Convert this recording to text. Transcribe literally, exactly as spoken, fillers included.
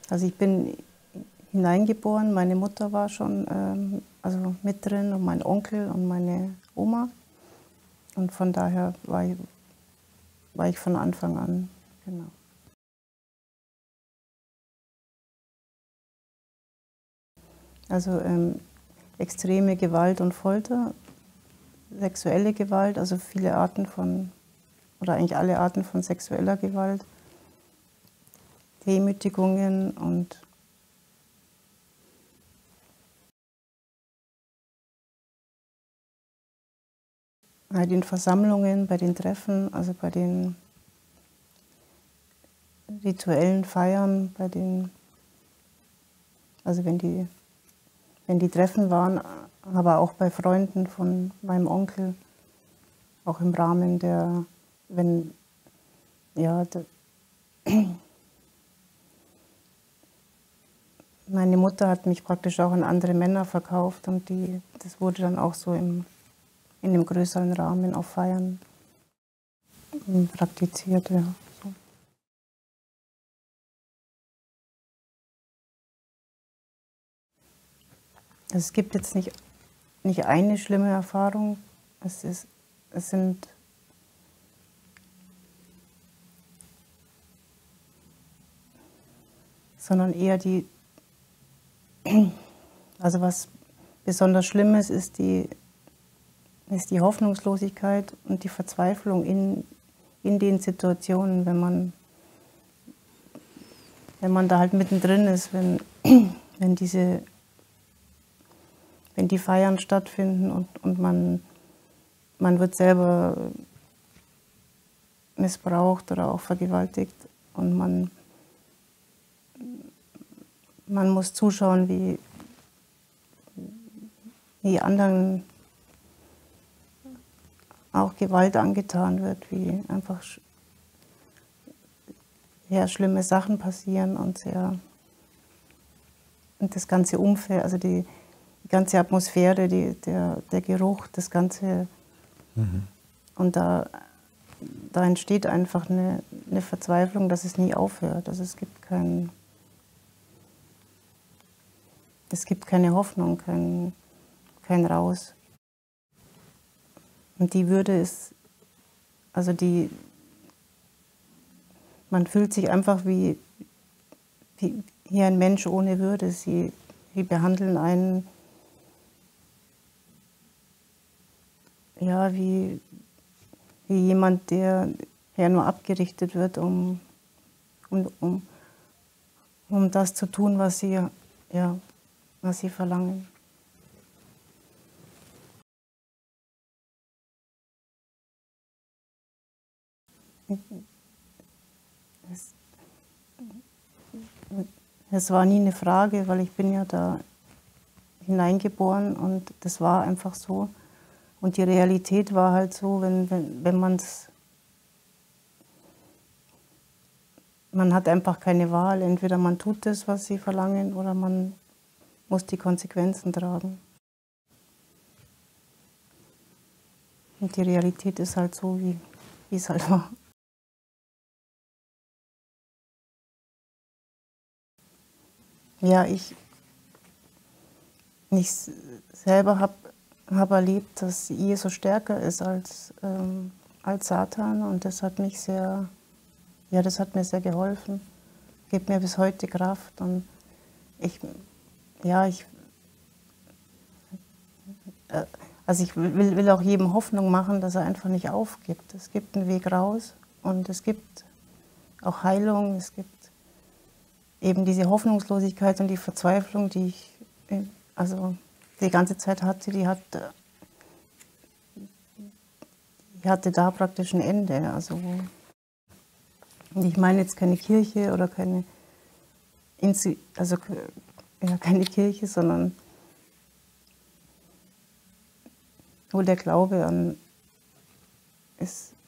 Also ich bin hineingeboren, meine Mutter war schon ähm, also mit drin und mein Onkel und meine Oma. Und von daher war ich, war ich von Anfang an, genau. Also ähm, extreme Gewalt und Folter, sexuelle Gewalt, also viele Arten von, oder eigentlich alle Arten von sexueller Gewalt, Demütigungen und bei den Versammlungen, bei den Treffen, also bei den rituellen Feiern, bei den, also wenn die, wenn die Treffen waren, aber auch bei Freunden von meinem Onkel, auch im Rahmen der, wenn, ja, der, meine Mutter hat mich praktisch auch an andere Männer verkauft und die, das wurde dann auch so im, in einem größeren Rahmen auf Feiern praktiziert, ja. So. Also es gibt jetzt nicht, nicht eine schlimme Erfahrung, es, ist, es sind sondern eher die, also was besonders Schlimmes ist die, ist die Hoffnungslosigkeit und die Verzweiflung in, in den Situationen, wenn man, wenn man da halt mittendrin ist, wenn, wenn, diese, wenn die Feiern stattfinden und, und man, man wird selber missbraucht oder auch vergewaltigt und man, man muss zuschauen, wie, wie anderen auch Gewalt angetan wird, wie einfach sehr schlimme Sachen passieren und sehr und das ganze Umfeld, also die, die ganze Atmosphäre, die, der, der Geruch, das ganze mhm. Und da, da entsteht einfach eine, eine Verzweiflung, dass es nie aufhört. Also es gibt kein, es gibt keine Hoffnung, kein, kein Raus. Und die Würde ist, also die, man fühlt sich einfach wie, wie hier ein Mensch ohne Würde. Sie, sie behandeln einen ja, wie, wie jemand, der ja nur abgerichtet wird, um, um, um, um das zu tun, was sie, ja, was sie verlangen. Es, es war nie eine Frage, weil ich bin ja da hineingeboren und das war einfach so. Und die Realität war halt so, wenn, wenn, wenn man es, man hat einfach keine Wahl. Entweder man tut das, was sie verlangen, oder man muss die Konsequenzen tragen. Und die Realität ist halt so, wie, wie es halt war. Ja, ich, ich selber habe hab erlebt, dass Jesus stärker ist als, ähm, als Satan, und das hat mich sehr, ja, das hat mir sehr geholfen, gibt mir bis heute Kraft, und ich, ja, ich, äh, also ich will, will auch jedem Hoffnung machen, dass er einfach nicht aufgibt. Es gibt einen Weg raus und es gibt auch Heilung, es gibt eben diese Hoffnungslosigkeit und die Verzweiflung, die ich also die ganze Zeit hatte, die, hat, die hatte da praktisch ein Ende. Also, und ich meine jetzt keine Kirche oder keine, also, ja, keine Kirche, sondern nur der Glaube an, ist,